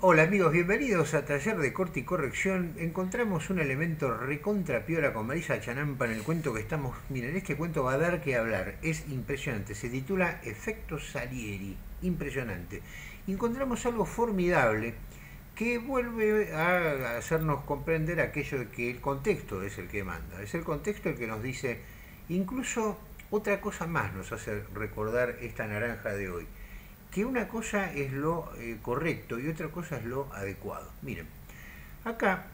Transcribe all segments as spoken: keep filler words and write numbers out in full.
Hola amigos, bienvenidos a Taller de Corte y Corrección. Encontramos un elemento recontra piola con Marisa Chanampa en el cuento que estamos... Miren, este cuento va a dar que hablar, es impresionante, se titula Efecto Salieri, impresionante. Encontramos algo formidable que vuelve a hacernos comprender aquello de que el contexto es el que manda, es el contexto el que nos dice, incluso otra cosa más nos hace recordar esta naranja de hoy. Que una cosa es lo eh, correcto y otra cosa es lo adecuado. Miren, acá,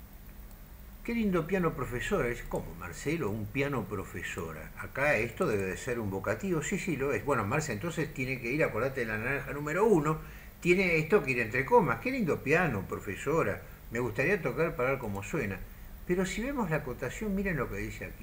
qué lindo piano profesora. Es como, Marcelo, un piano profesora. Acá esto debe de ser un vocativo. Sí, sí, lo es. Bueno, Marce, entonces tiene que ir, acordate de la naranja número uno, tiene esto que ir entre comas. Qué lindo piano, profesora. Me gustaría tocar para ver cómo suena. Pero si vemos la acotación, miren lo que dice aquí.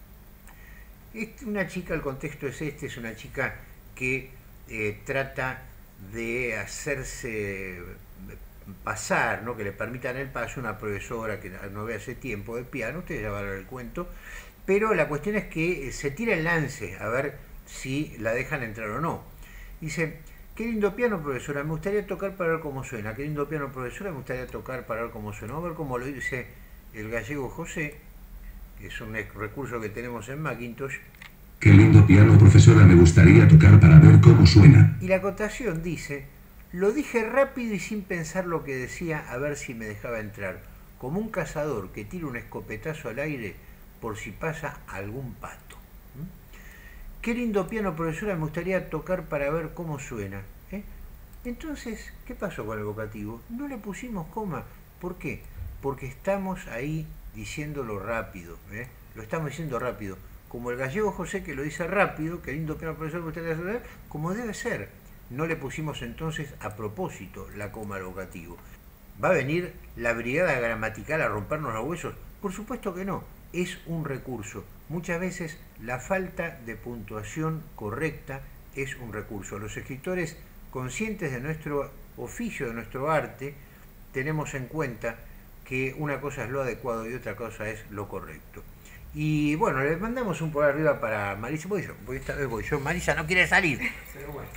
Este, una chica, el contexto es este, es una chica que... Eh, trata de hacerse pasar, ¿no? Que le permitan el paso, una profesora que no ve hace tiempo de piano, ustedes ya van a ver el cuento, pero la cuestión es que se tira el lance a ver si la dejan entrar o no. Dice, qué lindo piano, profesora, me gustaría tocar para ver cómo suena. Qué lindo piano, profesora, me gustaría tocar para ver cómo suena. Vamos a ver cómo lo dice el gallego José, que es un recurso que tenemos en Macintosh. Qué lindo piano, profesora, me gustaría tocar para ver cómo suena. Y la acotación dice, lo dije rápido y sin pensar lo que decía, a ver si me dejaba entrar, como un cazador que tira un escopetazo al aire por si pasa algún pato. ¿Mm? Qué lindo piano, profesora, me gustaría tocar para ver cómo suena. ¿Eh? Entonces, ¿qué pasó con el vocativo? No le pusimos coma. ¿Por qué? Porque estamos ahí diciéndolo rápido. ¿eh? Lo estamos diciendo rápido. Como el gallego José, que lo dice rápido, que lindo piano, profesor, me gustaría saber, como debe ser. No le pusimos entonces a propósito la coma al vocativo. ¿Va a venir la brigada gramatical a rompernos los huesos? Por supuesto que no. Es un recurso. Muchas veces la falta de puntuación correcta es un recurso. Los escritores conscientes de nuestro oficio, de nuestro arte, tenemos en cuenta que una cosa es lo adecuado y otra cosa es lo correcto. Y bueno, le mandamos un por arriba para Marisa. Voy yo, voy esta vez voy yo. Marisa no quiere salir. Pero bueno.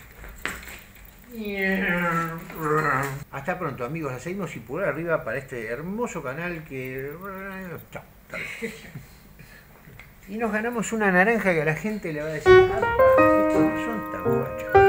Hasta pronto, amigos. La seguimos y por arriba para este hermoso canal que... Chao. Y nos ganamos una naranja que a la gente le va a decir, ¡apa! Estos no son tan guachos.